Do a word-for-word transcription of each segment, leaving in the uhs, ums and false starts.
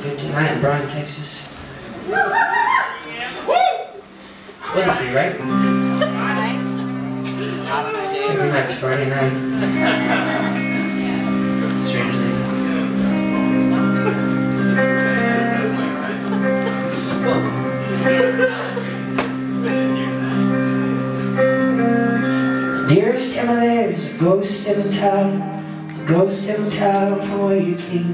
Good tonight in Bryan, Texas. It's Wednesday, right? Every night's Friday night. Strangely. Dearest Emma, there's a ghost in the town, a ghost in the town from where you came.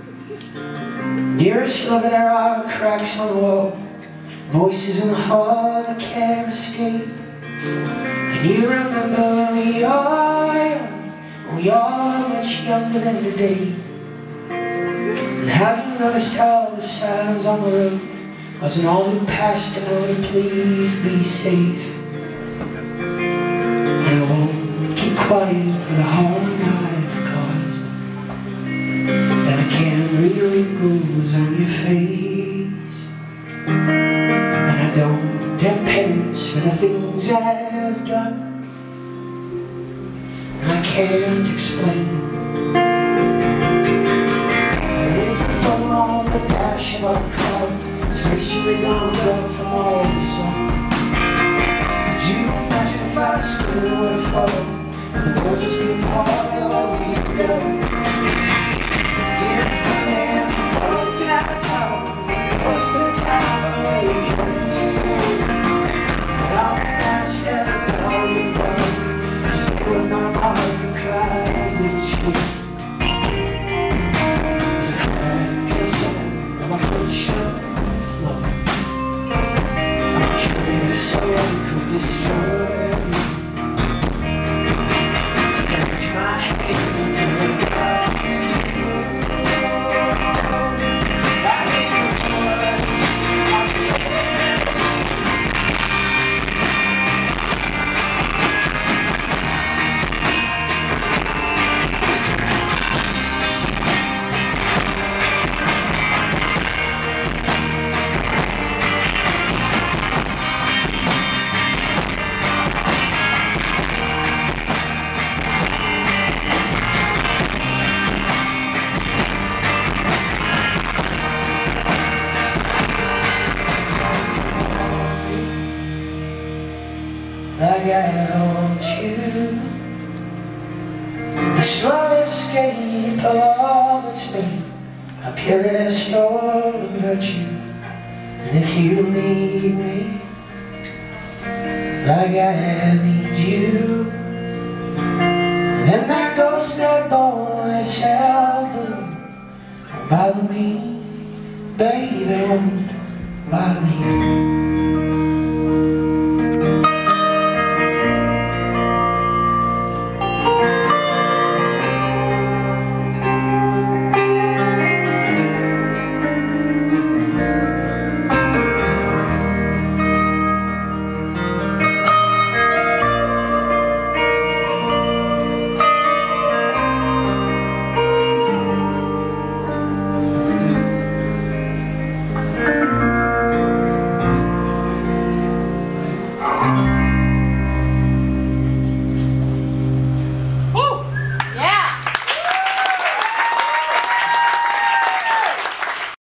Dearest lover, there are cracks on the wall, voices in the hall that can't escape. Can you remember when we all were young, when we all were much younger than today? And have you noticed all the signs on the road, causing all who pass to know to please be safe? And I won't keep quiet for the harm I've caused, and I can't read the wrinkles on your face, and I don't have penance for the things I've done, and I can't explain. There is a phone on the dash of our car, it's recently gone up from all the sun. Could you imagine if I still would have followed, and the world just be a part of what we've done? Dearest of hands, the ghost in our town, the ghost in the town where you came. And all the nights that I've all been done, I still in my heart and cry each year. There's a crack in the center of my ocean floor. I'm curious how one could destroy me. Touch my hand into the dark. I hate the words I'm hearing. Like I want you, the slow escape of all that's me, a purest stolen virtue. And if you need me, like I need you, then that ghost that born itself won't bother me, baby, won't bother me.